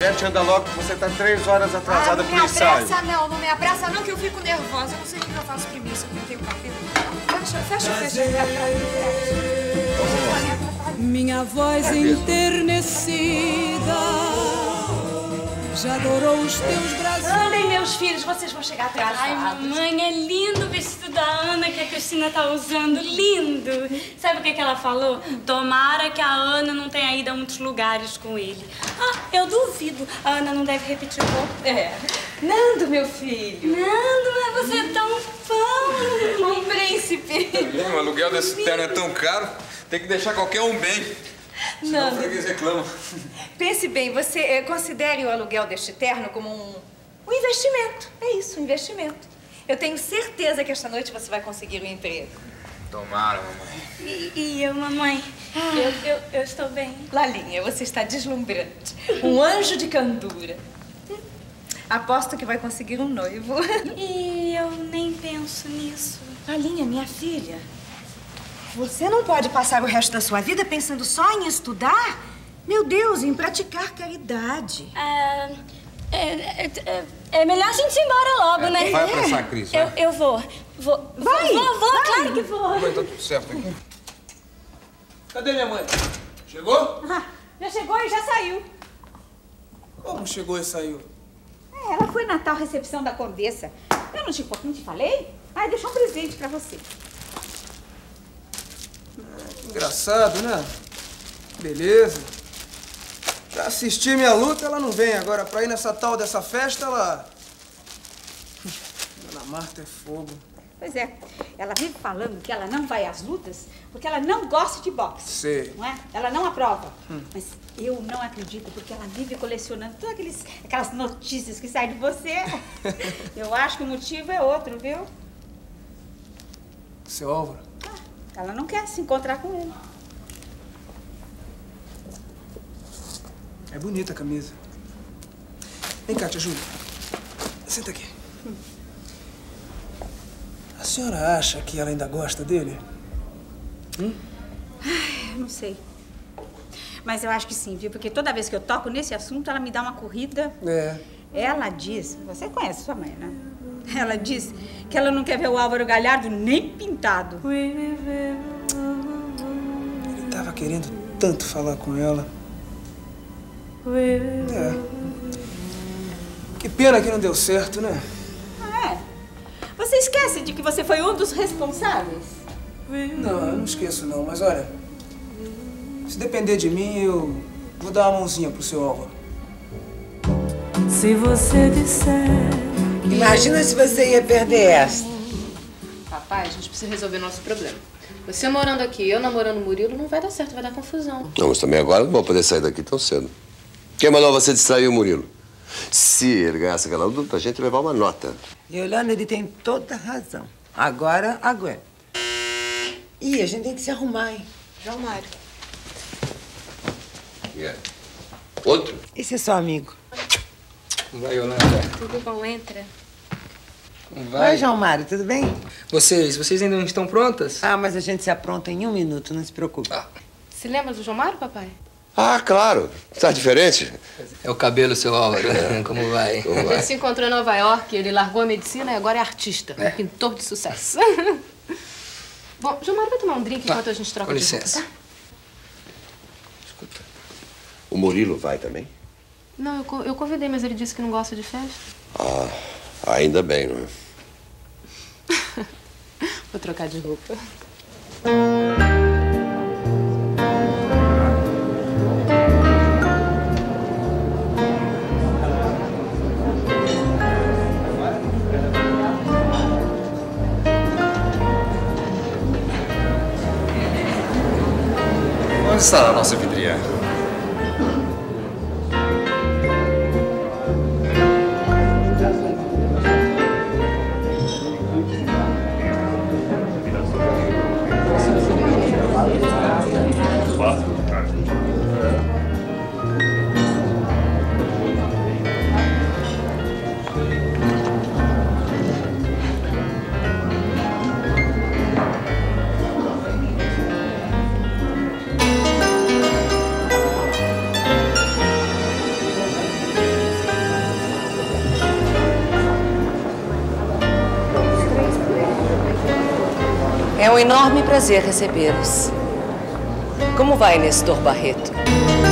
Beth, anda logo, que você tá 3 horas atrasada pro ensaio. Não me apressa não, que eu fico nervosa. Eu não sei o que eu faço primeiro, se eu pintei o cabelo. Fecha. Minha voz enternecida já adorou os teus braços. Andem, meus filhos, vocês vão chegar atrasados. Ai, mamãe, é lindo o vestido da Ana que a Cristina tá usando. Lindo! Sabe o que ela falou? Tomara que a Ana não tenha ido a muitos lugares com ele. Ah, eu duvido. A Ana não deve repetir o pouco. Nando, meu filho. Nando, mas você é tão bom. Um príncipe. O aluguel desse terno é tão caro, tem que deixar qualquer um bem. Senão o freguês reclama. Pense bem, você considere o aluguel deste terno como um investimento. É isso, um investimento. Eu tenho certeza que esta noite você vai conseguir um emprego. Tomara, mamãe. E eu, mamãe? Eu estou bem. Lalinha, você está deslumbrante. Um anjo de candura. Aposto que vai conseguir um noivo. E eu nem penso nisso. Lalinha, minha filha, você não pode passar o resto da sua vida pensando só em estudar? Meu Deus, em praticar caridade. É melhor a gente ir embora logo, né? Vai apressar, Cris. Eu vou. Vai! Claro que vou. Vai, tá tudo certo aqui. Cadê minha mãe? Chegou? Já chegou e já saiu. Como chegou e saiu? Ela foi na tal recepção da Condessa. Eu não te falei? Ai, deixou um presente pra você. Engraçado, né? Beleza. Pra assistir minha luta, ela não vem. Agora, pra ir nessa tal dessa festa, ela... Dona Marta é fogo. Pois é. Ela vive falando que ela não vai às lutas porque ela não gosta de boxe. Sei. Não é? Ela não aprova. Mas eu não acredito porque ela vive colecionando todas aquelas notícias que saem de você. Eu acho que o motivo é outro, viu? Seu Álvaro. Ela não quer se encontrar com ele. É bonita a camisa. Vem cá, tia Júlia. Senta aqui. A senhora acha que ela ainda gosta dele? Ai, eu não sei. Mas eu acho que sim, viu? Porque toda vez que eu toco nesse assunto, ela me dá uma corrida. Ela diz... Você conhece sua mãe, né? Ela diz que ela não quer ver o Álvaro Galhardo nem pintado. Ele tava querendo tanto falar com ela. Que pena que não deu certo, né? Você esquece de que você foi um dos responsáveis? Não, eu não esqueço não, mas olha... Se depender de mim, eu vou dar uma mãozinha pro seu Álvaro. Se você disser... Imagina se você ia perder essa. Papai, a gente precisa resolver nosso problema. Você morando aqui, eu namorando o Murilo, não vai dar certo, vai dar confusão. Não, mas também agora não vou poder sair daqui tão cedo. Quem mandou você distrair o Murilo? Se ele ganhasse aquela luta, a gente ia levar uma nota. E olhando, ele tem toda a razão. Agora, aguenta. Ih, a gente tem que se arrumar, hein? João Mário. Outro? Esse é seu amigo. Vai, Yolanda. Tudo bom, entra. Oi, João Mário, tudo bem? Vocês ainda não estão prontas? Ah, mas a gente se apronta em 1 minuto, não se preocupe. Se lembra do João Mário, papai? Ah, claro. Tá diferente? É o cabelo, seu Álvaro. Como vai? Ele se encontrou em Nova York, ele largou a medicina e agora é artista. Pintor de sucesso. Bom, João Mário vai tomar um drink enquanto a gente troca de roupa, tá? Escuta. O Murilo vai também? Não, eu convidei, mas ele disse que não gosta de festa. Ah, ainda bem, não é? Vou trocar de roupa. Onde está a nossa anfitriã? É um enorme prazer recebê-los. Como vai, Nestor Barreto?